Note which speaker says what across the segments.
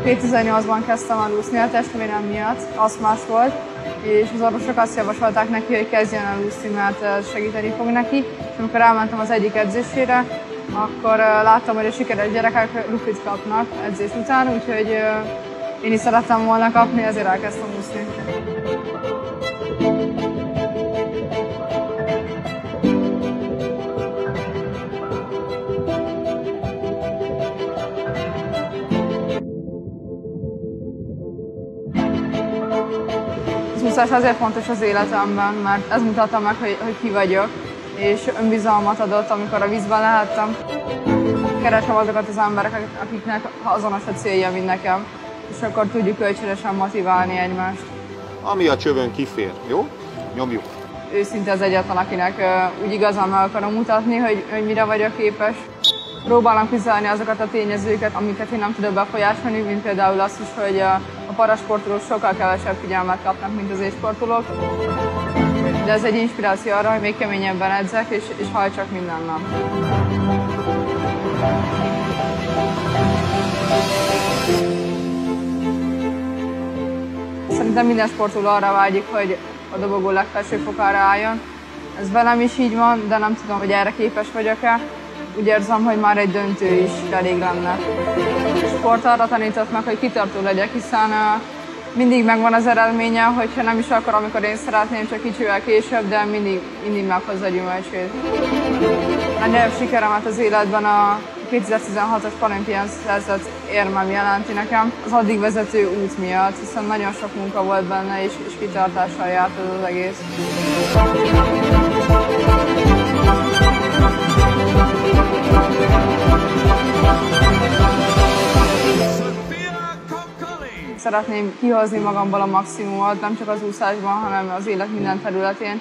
Speaker 1: 2018-ban kezdtem el úszni a testvérem miatt, asztmás volt, és az orvosok azt javasolták neki, hogy kezdjen el úszni, mert ez segíteni fog neki. És amikor elmentem az egyik edzésére, akkor láttam, hogy a sikeres gyerekek lufit kapnak edzés után, úgyhogy én is szerettem volna kapni, ezért elkezdtem úszni. Az úszás azért fontos az életemben, mert ez mutatta meg, hogy ki vagyok, és önbizalmat adott, amikor a vízben lehettem. Keresem azokat az embereket, akiknek azonos a célja, mint nekem, és akkor tudjuk kölcsönösen motiválni egymást.
Speaker 2: Ami a csövön kifér, jó? Nyomjuk!
Speaker 1: Ő szinte az egyetlen, akinek úgy igazán meg akarom mutatni, hogy mire vagyok képes. Próbálom kiszállni azokat a tényezőket, amiket én nem tudok befolyásolni, mint például azt is, hogy a parasportolók sokkal kevesebb figyelmet kapnak, mint az élsportolók. De ez egy inspiráció arra, hogy még keményebben edzek, és hajtsak minden nap. Szerintem minden sportoló arra vágyik, hogy a dobogó legfelső fokára álljon. Ez velem is így van, de nem tudom, hogy erre képes vagyok-e. Úgy érzem, hogy már egy döntő is elég lenne. A sport arra tanított meg, hogy kitartó legyek, hiszen mindig megvan az eredménye, hogyha nem is akkor, amikor én szeretném, csak kicsivel később, de mindig meghozza gyümölcsét. A legnagyobb sikeremet az életben a 2016-os Olimpián szerzett érmem jelenti nekem az addig vezető út miatt, hiszen nagyon sok munka volt benne, és kitartással járt az egész. Szeretném kihozni magamból a maximumot, nem csak az úszásban, hanem az élet minden területén.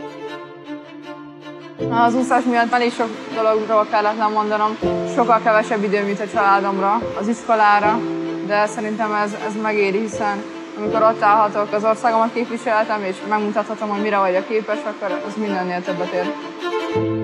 Speaker 1: Az úszás miatt elég sok dologról kellett lemondanom, sokkal kevesebb időm jut a családomra, az iskolára, de szerintem ez megéri, hiszen amikor ott állhatok, az országomat képviselhetem, és megmutathatom, hogy mire vagyok képes, akkor az mindennél többet ér.